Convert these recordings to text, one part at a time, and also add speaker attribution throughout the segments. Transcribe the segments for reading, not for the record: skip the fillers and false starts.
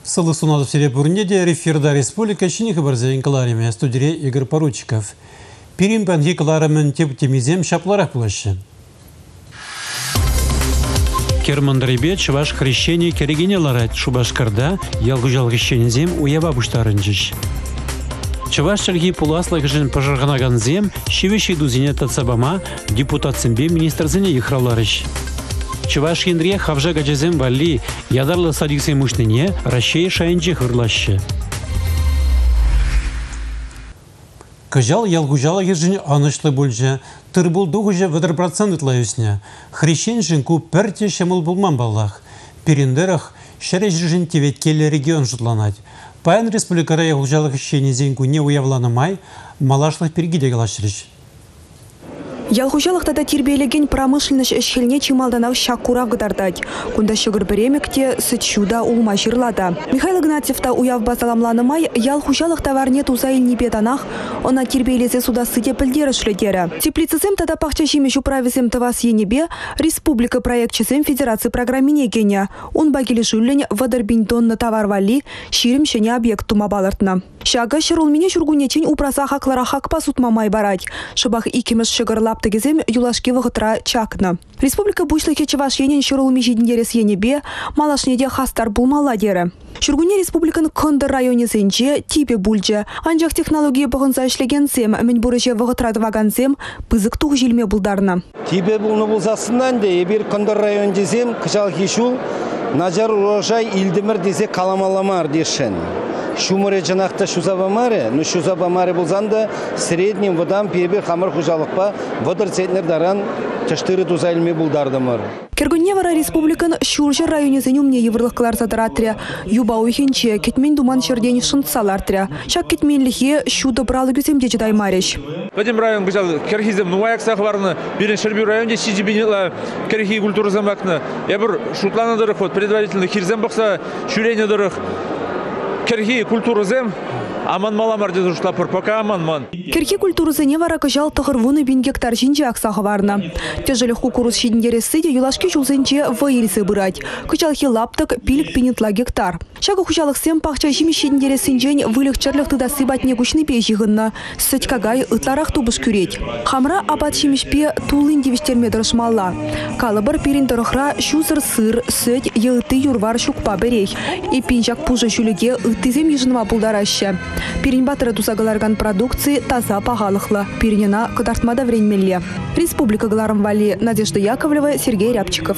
Speaker 1: Сылы сунады в Серебурнеде Реферда Республика Чиних Барзаин Калариме студире Игорь Поручиков. Пирим панги Каларамен темизем шапларах площадь. Кермандребе чуваш хрещение керегене ларать Шубашкарда ялгужал хрещенезем уява буштарынчыш. Чуваш чарги пуласлы гжин пожарганаган зем шивещий дузине тацабама депутат сэмбе министр зене ихраларыш. Чуваш ендре хавжа гаджезем вали ядарлы садиксе муштыне Россия шайынчы хырлашы. Кыжал ялгужала ежин анышлы бульжа, тырбул дугужа вадыр процентлы үсне. Хрещен жинку пәрте шамыл булман баллах. Перендерах шәрі жин теветкелі регион жұтланать. Паян республикара ялгужала хрещене зенку не уявланымай, малашлых пергиде галашырыш.
Speaker 2: Ялгужалықта да тербейлеген промышленность әшхеліне чималданау шакурав гыдардать. Кунда шығыр біремекте сычуда улма жырлада. Михаил Игнатьевта уяв базаламланымай, ялгужалықта варне туза илні беданах, она тербейлезе суда сыде пілдері шледері. Теплицызем тада пахча жемеш управизем тавас енебе, республика проектчизем федерации программине гене. Он багелі жүллен вадырбин тонны товар вали, ширим шене объект тума балартна. Шага шырулмине жүргунечен упраса хақлара хақпа сутмамай барать. Шыбақ икеміз шығырлап тегізем юлашки вғытра чакна. Республика бушлыхе чаваш енен шырулми жидіндерес енебе, малашнеде хастар булмала дері. Жүргуне республикан Кондыр районе зенче типе бульче. Анжақ технология бұғынса ішлеген зем, мен бұрыше вғытрады ваган зем, пызық туғы желме бұлдарына.
Speaker 3: Типе бұлны бұлзасынан де, ебір Кондыр район дезем, қыжал кешу, нажар урожай илдімір дезе каламаламар дешен. Шумыре жанақта шузабамаре, но шузабамаре болзанда среднем водан перебір хамыр хужалықпа водыр центнер даран чаштыры тузайлме булдардымыр.
Speaker 2: Кергунне вара республикан Шуржы районе зенюмне еврлықлар задыратря, юба уйхенче, кетмен думан шерден шынтсалартря. Шак кетмен лихе шуды бралы күземде жедай мареш.
Speaker 4: Вадим район гүзал керхизем нуаяк сақларыны, бірін шербі районде сижибенела керхи культурызам бақны. Ебір шутланы дырық, предварительно хирзем бақса шүрені дырық. Керхи культурызем аман маламар деді ұшлапыр, пока аман-ман.
Speaker 2: Керхи культурызене вара кыжал тұғырвуны 1000 гектар жинже ақсағы варна. Тежелі кукуруз шидіндересі де юлашки жулзенче вайрысы бұрать. Кыжалхи лаптық пилік пенетла гектар. Шағы хужалық сем пақча жиме шидіндересінжен вылық чарлық тыдасы батне күшні пейжіғынна. Сөт кагай ұтларақ тубыш күрет. Хамра абат шимешпе тулын девіштерме дұрышмалла. Калыбыр перин дұрықра шузыр сыр, сөт елыты юрвар шукпа берех. Эпинжак пужы жүліге ұттызем ежынва бұлдарашы. Перин батыры тузагаларган продукции таза пағалықлы. Перинена кыдартмада вренмелле. Республика Гларом Вали, Надежда Яковлева, Сергей Рябчиков.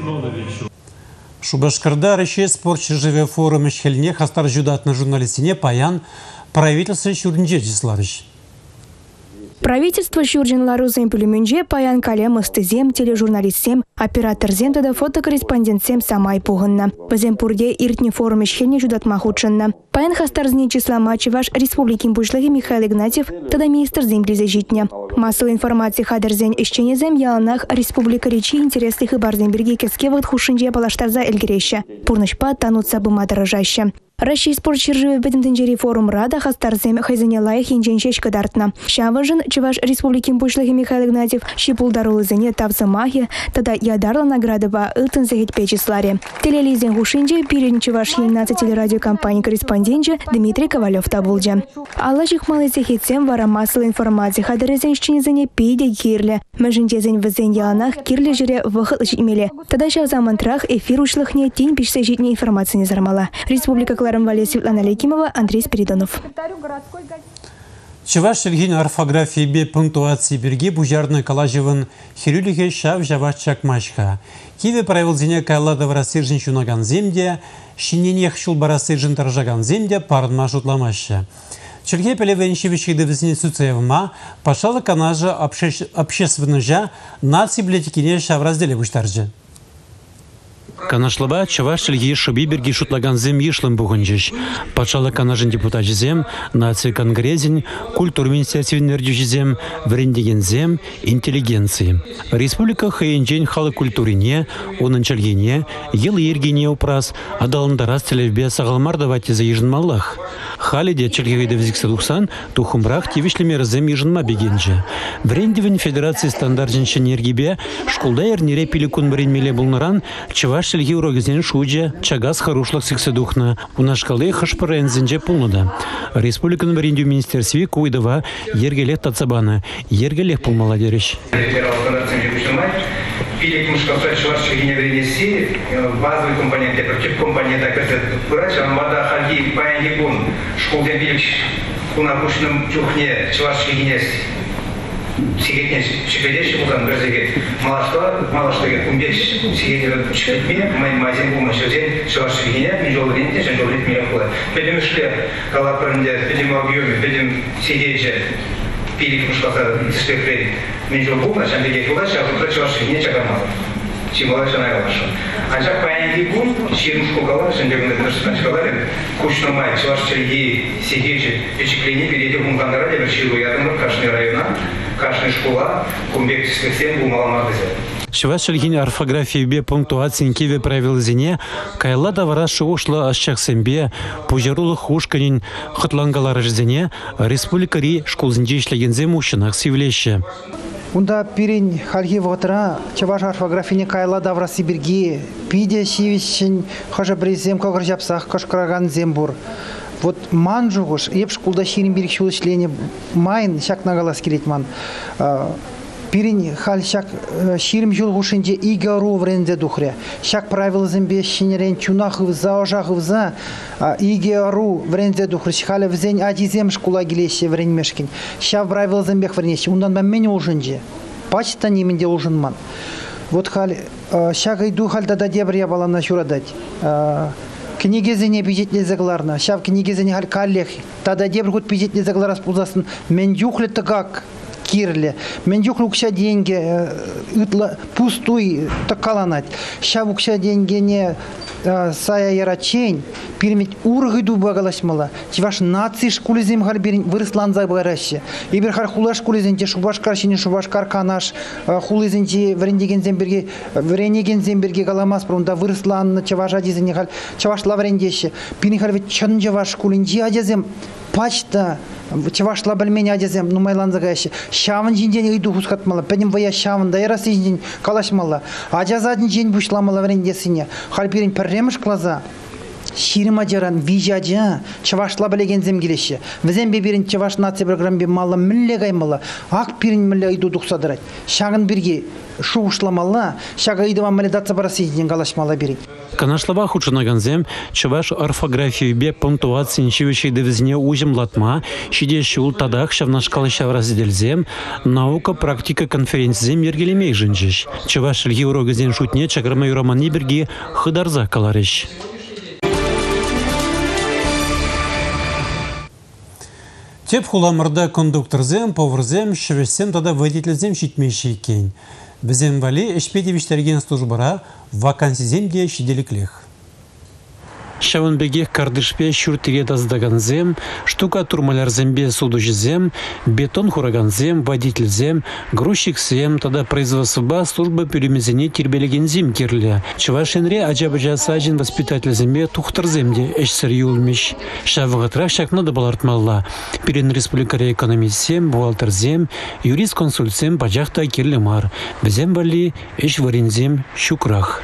Speaker 1: Шубашкарда Россия спортчы живе форум ешхеліне хастар жудатны журналистине паян правительство шурнже жисларыш.
Speaker 5: Правительство Шурджин Ларузем Пулеменже паян калем ыстызем, тележурналистсем, операторзем тада фотокорреспондентсем самай пуғынна. Бізем пурде иртне форум ешхеліне жудатма худшынна. Паян хастарзне числа мачеваш республикин бушлығы Михаил Игнатьев тада министр землезе житне. Массовой информации хадерзен ищенезем яланах республика речи интересных и барзенберги кескеват хушинже балаштарза эльгереща. Пурнышпа танутся быма дорожаща. Россия спортчы живе бедемтенджери форум рада хастарзем хайзене лайх инженшеш кадартна. Шаважын чеваш республикин бушлығы Михаил Игнатьев шипулдарулызене тавза магия, тада ядарла наградова ылтын зехет печисларе. Телелизен хушинже пирен чеваш 11 телерадиокомпании корреспонденже Дмитрий Ковалев табулджа. Аллажих малы зехетсем вара массовой информации хадерезен щенезене пейде кирле. Мәжіндезен візен яланах кирле жире вғыл житмеле. Тада шавзамантрах эфир ушлыхне тень пишсе житне информации не зармала. Республика Кларом Вале, Светлана Лекимова, Андрей Спиридонов.
Speaker 1: Чеваш шельгин орфографии бе пунктуации берги бужарный калажеван хирюлихе шав жаваш чакмашка. Киве правил зене кайлада варасыржин шунаган земде, шиненех шулбарасыржин таржаган земде парнма шутламаша. Чельге пелевенщевичи девизне суцеевма пошла канажа общественножа наци библиотекине шав разделе буштаржа. Канашлаба чаваш шельги шобиберги шутлаган зем ешлым бугунжиш. Пачала канажын депутат зем, наци конгрезин, культур министерствен зем, врендеген зем, интеллигенции. Республика хайенжен халы культурине, онын чельгене, ел ергене упрас, адалындарас телевбе сағалмар давайте за ежін маллах. Халиде чельгевейді візіксі тухсан, тухымбрақ тевішлемер зем ежінма бегенжі. Врендевен федерации стандарт женщин ергебе, школда ернере пиликун бренмеле булныран, чаваш Чуваш Ильги урогезен шуджа, чагас харушлых секседухна, у нашкалы хашпарензенже пулнада. Республикан варенду министерстве куйдова ергелех тацабана, ергелех пулмаладерищ.
Speaker 6: Базовый компонент, против компонента, врач, вода, хаги, паянигун, школден билик, кунакушным чухне, чувашский генес, сигаретнес, шипедещи, бузан, грозеге, малашто, кумбеч, сигаретнес, шипедме, мазин, бумашозен, чувашский генес, межолден, тешенжолден, миракула. Педем шле, калапрынде, педем объеме, педем сидеже, пилик, мушкаса, спекрей, межолбума, шамбеге, куда, чувашский генес, чакамаза. Симуляция наилаша. Анчак паянги бун, ширм школала, шендегунда дыршсан школален, кучномай, чувашчыльги, сидечи, печеклени, перейти хункандара, дебер ширу ядымыр, Кашны района, Кашны школа, кумбек числексен, бумаламардызе.
Speaker 1: Чуваш Ильгин орфографии бе пунктуации киве правил зине, кайла давара шоушла ашчахсембе, пужарулых ушканин, хатлангалар зине, республикари школзинде ишлегензе мужчинах сивлеще.
Speaker 7: Унда пирень хальги вотра, чаваш орфографини кайла давра сибирги, пиде шивищен, хожа брезем когржапсах, кошкраган зембур. Вот манжугуш, еп шкулда ширин бирик шулышление майн, шак нагалас келет ман. Пирень халь шак ширим жулгушинде игару вренде духре. Шак правил зембе шинерен чунах вза, ожах вза, игару вренде духре. Шхале взень адизем шкула гелеше врен мешкин. Шав правил зембех вренеше. Ундан мен ужинде. Пачта неменде ужинман. Вот халь шак иду халь дада дебр я балана шурадать. Книгезене бюджетне загларна. Шав книгезене халь каллех. Тада дебр гуд бюджетне загларас пузасын. Мен дюхле тагак. Кирле. Мен юхлукша деньги пустой такаланать. Ща вукша деньги не сая ярачень. Пирмить ургиду багалашмала. Чеваш наци шкулизем харбирин вырослан забараще. Ибер хар хулаш шкулизен те шубашкар шине шубашкар канаш хулизен те врендеген земберге вренеген земберге галамас пронда вырослан чеваш адизен хал чеваш лаврендеше. Пирин хар ведь чан чеваш шкулинди адизем пачта чеваш лабельмени адизем ну майлан загайше. Шаван жинден иду хускатмала. Пенем вая шаван да ярас жинден калашмала. Аджазадин жин бушламала врендесине. Харбирин перремеш глаза. Ширма жаран вижаджа чавашла билеген земгелеше. Везен беберин чаваш нация программе мала милле гаймала. Ак пирин милле иду духсадырать. Шаган бирге шушламала, шага идова милле датса барасиден галашмала бирин.
Speaker 1: Канашлава худшынаган зем, чаваш орфографию бе пунктуации ничевичей девизне узем латма, шидещи ултадах шавнашкалы шавразиделзем, наука практика конференцзем ергелемей жинжиш. Чаваш льги урогазен шутне чаграма юрамани берги хыдарза каларищ. Теп хуламырда кондукторзем, поварзем, шевесем тада водительзем шитмейший кен. Бізем вали эшпедевиштерген службара вакансизем де шиделиклех. Шавынбеге кардышпе шүртіге таздаганзем, штукатурмалярзембе судужзем, бетон хураганзем, водительзем, грузчиксем, тада производства служба перемезене тербелегензем кирле. Чувашенре аджабаджа сажен воспитательзембе тухтарземде эшсер юлмиш. Шавыгатра шакнада балартмалла. Перен республикаре экономистсем, бухгалтерзем, юрист-консультсем баджахта кирлемар. Бізем бали эш варензем шукрах.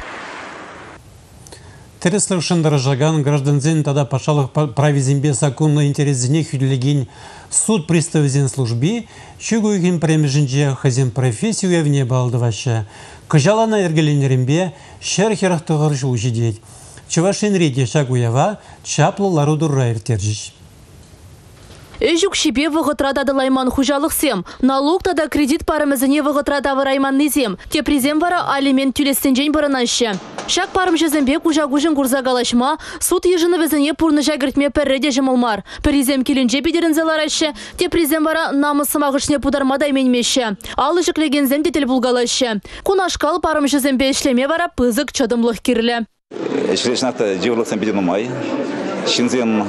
Speaker 1: Тереслевшен дорожаган гражданзен тада пашалых правизембе законно интересзене хүдлеген суд приставизен служби, чугуйген премежинже хазен профессию явне балдываша. Кыжалана эргеленерембе шер херахтығыр жужидет. Чувашен реде шагуява чаплы ларудурра эртержиш.
Speaker 8: Эжук шипе вғытрада лайман хужалық сем. Налог тада кредит парымызыне вғытрада варайман незем. Те призем вара алимент тюлестен жен баранашы. Шак парым жезембе кужа-гужын гурзагалашма, суд ежыны везіне пурны жагыртме пәрреде жымылмар. Призем келінже бедерін заларашы, те призем вара намысымағышне пудармадай менмеші. Алы жүклегензем детел булгалашы. Кунашкал парым жезембе ішлеме вара пызык чадымлық кирлі.
Speaker 9: Эшрешнақта жевырлықсен беден умай. Шинзем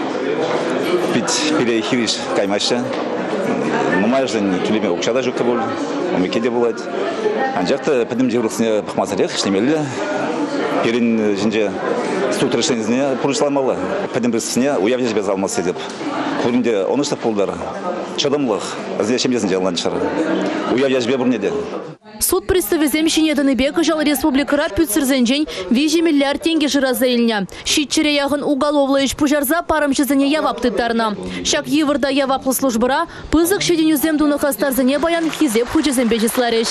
Speaker 9: перехириш каймашы. Нумайжын түлеме оқшада жүкті бол, омекеде болады. Анжақты пәдім жевырлықсыне пықмазарек, ішлемелі. Перін жінже суд решенізіне пұрышламалы. Пәдім бірсіне уявне жібез алмасы деп. Көрінде оныштық болдар. Чадымлық, әзіне шемдесін жалған шығар. Уявне жібе бұрнеде.
Speaker 8: Суд приставы земщинеданы бек жал республикара пүтсірзенжен 5 миллиард тенге жыраза еліне. Шитчере яғын уголовлы еш пужарза парымшызыне яваптыттарына. Шак евырда яваплы службыра пызык шеденюзем дуны хастарзыне баян хизеп хучызем бежислареш.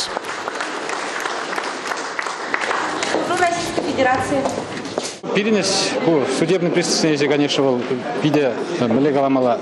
Speaker 10: Российской Федерации.
Speaker 11: Перенес по судебной преступности, конечно, был виде млегаламала.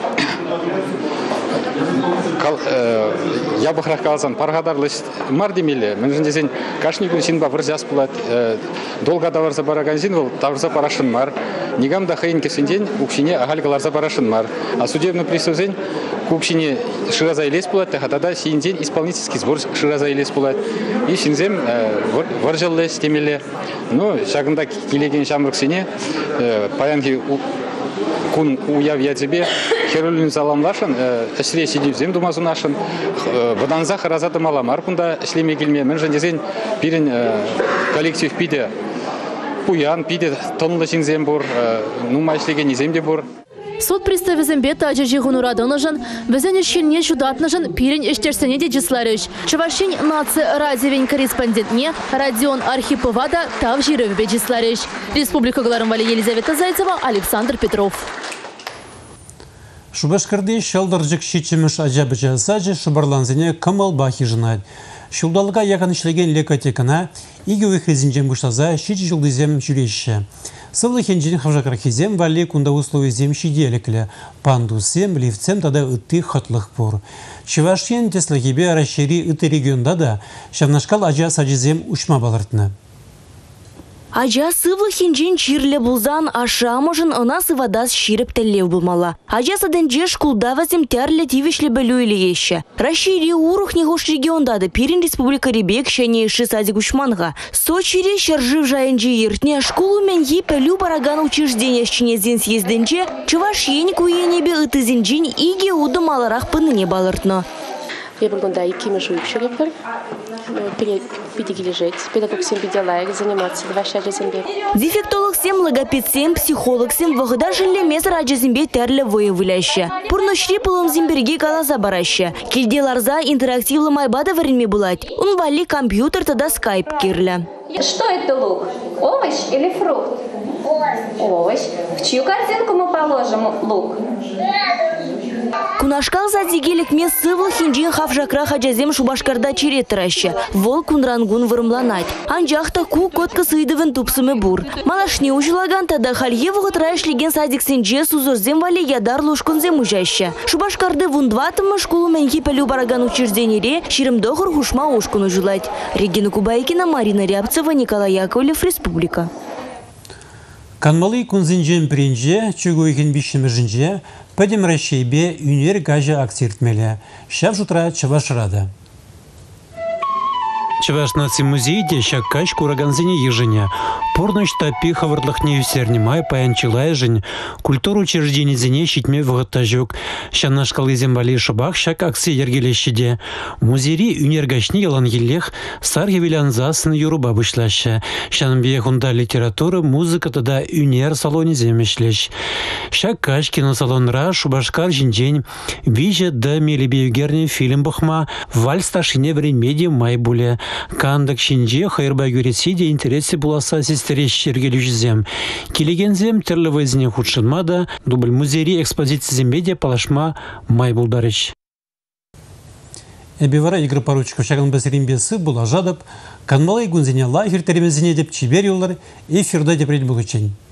Speaker 11: Я бы сказал, паргадарлысть мардимили. Мы же здесь кашнику синба врзяс плат. Долго даварза бараганзин, таврза парашин мар. Нигам да хаинки синдень, укшине агалгаларза парашин мар. А судебный присуждень укшине шираза илес плат, тогда синдень исполнительский сбор шираза илес плат. И синзем варжаллес темели. Ну, шагында килеген шамрыксине паянги кун уявья тебе херулин заламлашын, эшле сидюзем думазу нашын, воданза харазады маламар кунда эшлеме келме. Мен жандезен пирен коллектив пиде пуян, пиде тонлы синзем бур, нума эшлеген иземде бур.
Speaker 8: Суд приставызем бета ажажи гунурадынышын, візен ішкеліне жудатнышын пирен іштерсене де жисларыш. Чувашин наци радиовен корреспондентне Родион Архиповада тав жиров бе жисларыш. Республика Гларымвали Елизавета Зайцева, Александр Петров.
Speaker 1: Шубашкарды шалдыржык шичимыш ажабыча сажы шубарланзыне камал бахи жынат. Шулдалыға яған ішлеген лекотекана, игі өйхезінжен бұштаза шичи жылдызем жүреші. Сылы хенжен хавжакрахизем вали кунда условизем шиделеклі. Пандусем, лифтсем тада үтті хатлық бұр. Чывашен теслахибе арашери үтті регионда да шавнашкал ажа сажызем ұшма балыртны.
Speaker 12: Ажа сывлы хинжин чирле булзан аша можын ына сывадас ширіп тәллев булмала. Ажа саден жеш кулдавазем тярле тивишле бәлуйлі еші. Рашири урух негош региондады пирин республика ребек шәне еші садик ұшманға. Сочире шаржив жайынжи ертне школу мен ей пәлю бараган учреждения шчинезен съезденче чываш еник уенебе ытызинжин иге удым аларақ пыныне балыртны.
Speaker 13: Я бүгінда екеме жуып шүрепір. Педагогик, педагог сем беделайк заниматься 26 зембе.
Speaker 12: Дефектолог сем, логопед сем, психолог сем, вагыда жиле мезер ажа зембе тәрлі выявляще. Пурношри пылым земберге каласа бараще. Килделарза интерактивлы майбада варенме булать. Он вали компьютер тада скайп кирлі.
Speaker 10: Что это лук? Овощ или фрукт? Овощ. В чью корзинку мы положим лук?
Speaker 12: Кунашкал задигелик мес сывыл хинджин хавжакра хаджазем шубашкарда черетраще. Вол кунрангун вырымланать. Анжахта ку котка сыйдывын тупсымы бур. Малашне ужилаган тада халье вғытрайш леген садик сенже сузорзем вали ядар лушкунзем ужаще. Шубашкарды вундватымы школу менхи пәлю бараган учрежденире ширимдохыр хушма ушкун ужилать. Регина Кубайкина, Марина Рябцева, Николай Яковлев, Республика.
Speaker 1: Канмалы кунзинжен пренже, чугуйген бишімі пәдем рашейбе үнер гажа акциртмелі. Шав жутра Чавашрада. Чаваш наци музейде шаккаш кураганзине ежене. Порнощ тапи хаварлых не усернимай паянчилай жень. Культуру учреждений зене щитме вғыттажук. Шанна шкалы зембали шабах шак акции ергелещиде. Музейри үнергашни ялан елех сар евелянзасын юруба вышлаще. Шанбе хунда литература, музыка тада үнер салоне земешлещ. Шаккаш киносалонра шубашкар жинжень. Виже да мелебеюгерне фильм бахма. Вальс ташине медиа майбуле. Кандак шинже хайырба юресиде интересе буласа сестереш шергелюжзем. Келегензем терлевезіне худшынмада, дубль музейри экспозиция медиа палашма майбулдарыш. Эбевара игры поручиков шаган басыримбесы була жадып, канмалай гунзине лагерь теремезине деп чибер юллар эфирда деп рейд булучень.